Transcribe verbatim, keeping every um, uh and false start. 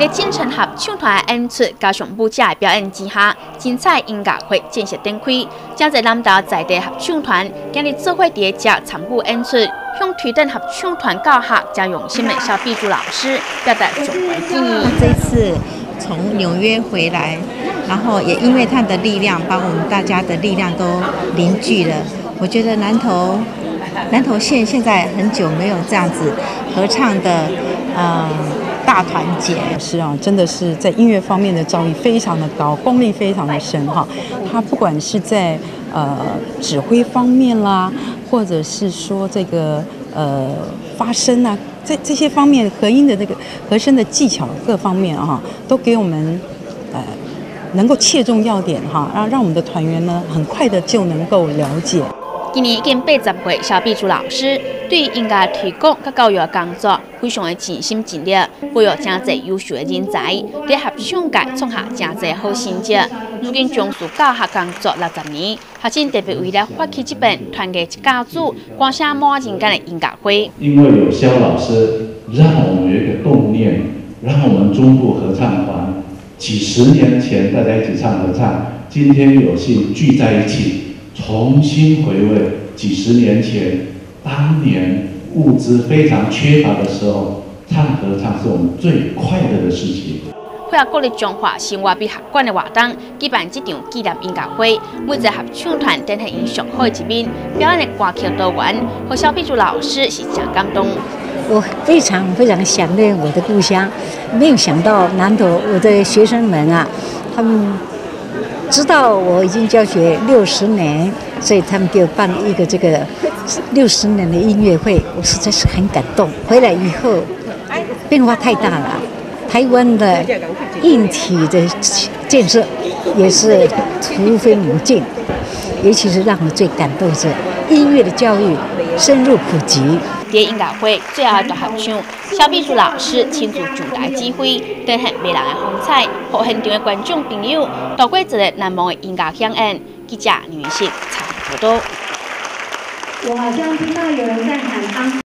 在进程合唱团演出加上舞者的表演之下，精彩音乐会正式展开。正在南投在地合唱团今日做伙伫遮参与演出，向推动合唱团教学加用心的小碧珠老师表达中怀敬意。 这次从纽约回来，然后也因为他的力量，把我们大家的力量都凝聚了。我觉得南投南投县现在很久没有这样子合唱的，呃。大团结是啊，真的是在音乐方面的造诣非常的高，功力非常的深哈。他不管是在呃指挥方面啦，或者是说这个呃发声啊，这这些方面合音的这个和声的技巧各方面哈，都给我们呃能够切中要点哈，让让我们的团员呢很快的就能够了解。 今年已经八十岁，小碧珠老师对音乐推广和教育的工作非常的尽心尽力，培育真侪优秀的人才，在合唱界创下真侪好成绩。如今从事教学工作六十年，学生特别为了发起这本团结一家族、歌声满人间的音乐会。 因为有肖老师，让我们有一个动念，让我们中部合唱团几十年前大家一起唱合唱，今天有幸聚在一起。重新回味几十年前，当年物资非常缺乏的时候，唱合唱是我们最快乐的事情。 配合国立中华生活美学馆的活动，举办这场纪念音乐会，每一个合唱团展现因上好的一面，表演的歌曲多元，和小碧珠老师是真感动。 我非常非常想念我的故乡，没有想到南投我的学生们啊，他们。知道我已经教学六十年，所以他们给我办一个这个六十年的音乐会，我实在是很感动。回来以后，变化太大了，台湾的硬体的建设也是突飞猛进，尤其是让我最感动是音乐的教育深入普及。 在音乐会最后的合唱，小碧珠老师亲自上台指挥，展现迷人的风采，和现场的观众朋友度过一个难忘的音乐响应。记者李云信采访报道。 我好像听到有人在喊安。